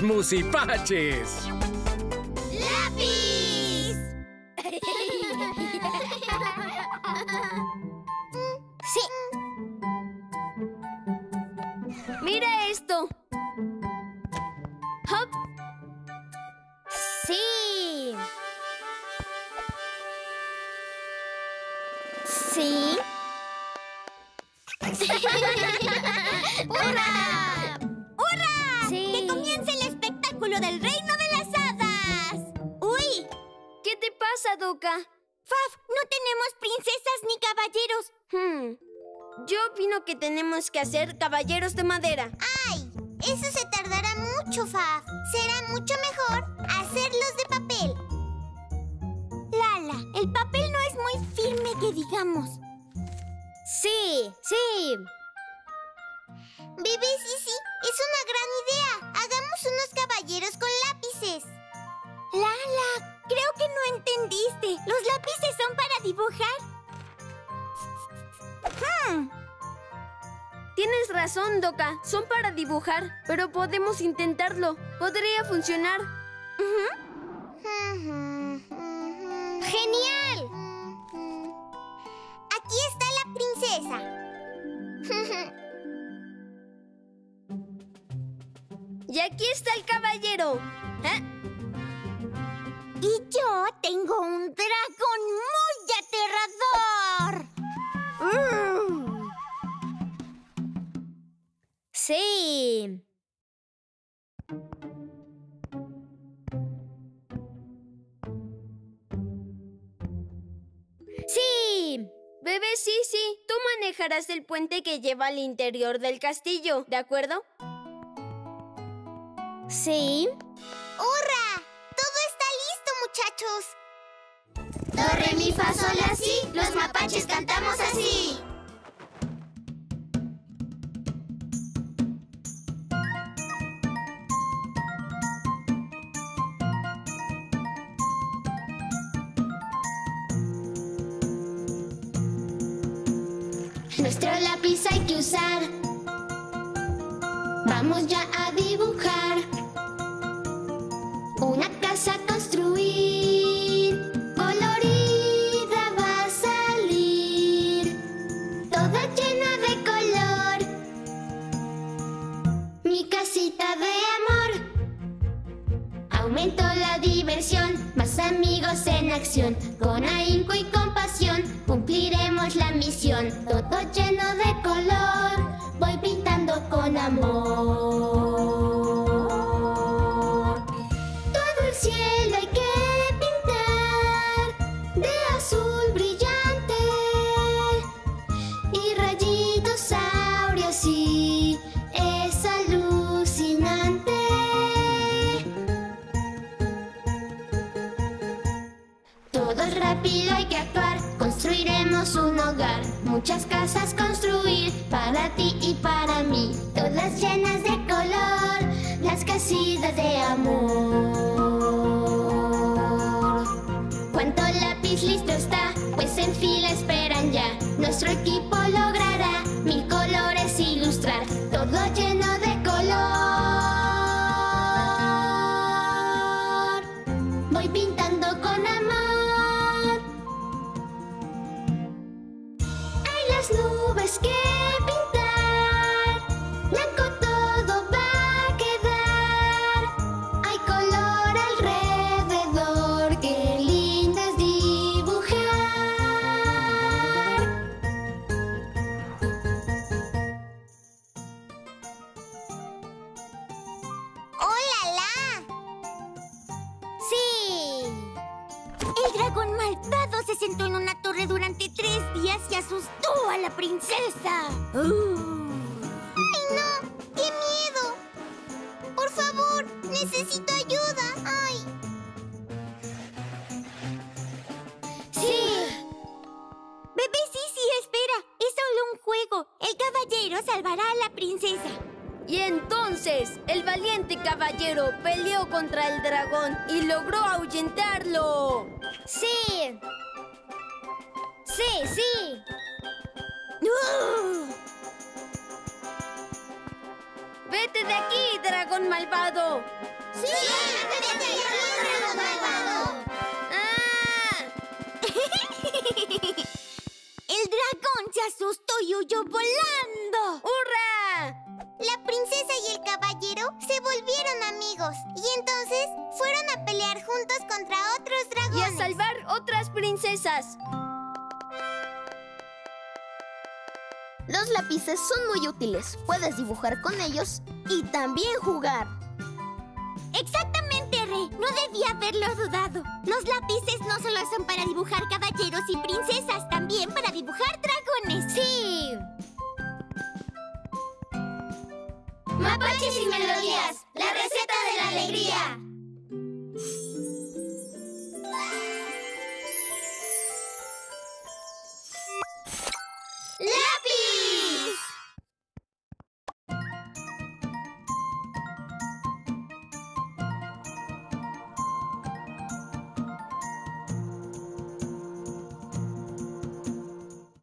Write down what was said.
musipaches. ¡Lápiz! Sí. Mira esto. Hop. Sí. Sí. ¡Hurra! ¡Hurra! Sí. ¡Que comience el espectáculo del reino de las hadas! ¡Uy! ¿Qué te pasa, Doka? Faf, no tenemos princesas ni caballeros. Yo opino que tenemos que hacer caballeros de madera. ¡Ay! Eso se tardará mucho, Faf. Será mucho mejor hacerlos de papel. Lala, el papel no es muy firme que digamos. Sí, sí. Bebé Sisi, es una gran idea. Hagamos unos caballeros con lápices. Lala, creo que no entendiste. Los lápices son para dibujar. Tienes razón, Doka. Son para dibujar, pero podemos intentarlo. Podría funcionar. ¡Genial! Aquí está la princesa. Y aquí está el caballero. Y yo tengo un dragón muy aterrador. Sí. ¡Sí! Bebé Sisi, tú manejarás el puente que lleva al interior del castillo, ¿de acuerdo? Sí. ¡Hurra! ¡Todo está listo, muchachos! Do, re, mi, fa, sol, la, si. Los mapaches cantamos así. Nuestro lápiz hay que usar. Vamos ya a dibujar. Una casa a construir. Colorida va a salir. Toda llena de color. Mi casita de amor. Aumentó la diversión. Más amigos en acción. Con ahínco y compasión cumpliremos la misión. Todo lleno de color. Voy pintando con amor. Todo el cielo hay que pintar de azul brillante y rayitos áureos y es alucinante. Todo es rápido, hay que actuar. Construiremos un hogar, muchas casas construir para ti y para mí, todas llenas de color, las casitas de amor. ¿Cuánto lápiz listo está? Pues en fila esperan ya. Nuestro equipo logrará 1000 colores ilustrar, todo lleno de color. Voy pintando con amor. Las nubes que pintar, blanco todo va a quedar. Hay color alrededor, qué lindo es dibujar. ¡Hola, la! ¡Sí! El dragón malvado se sentó en una torre durante 3 días y asustó a la princesa. ¡Ay, no! ¡Qué miedo! Por favor, necesito ayuda. ¡Ay! Sí. Bebé Sisi, espera. Es solo un juego. El caballero salvará a la princesa. Y entonces, el valiente caballero peleó contra el dragón y logró ahuyentarlo. ¡Sí! ¡Sí, sí! ¡Vete de aquí, dragón malvado! ¡Sí! ¡Vete de aquí, dragón malvado! ¡Ah! El dragón se asustó y huyó volando. ¡Hurra! La princesa y el caballero se volvieron amigos y entonces fueron a pelear juntos contra otros Y dragones. a salvar otras princesas. Los lápices son muy útiles. Puedes dibujar con ellos y también jugar. Exactamente, Re. No debía haberlo dudado. Los lápices no solo son para dibujar caballeros y princesas, también para dibujar dragones. ¡Sí! Mapaches y melodías, la receta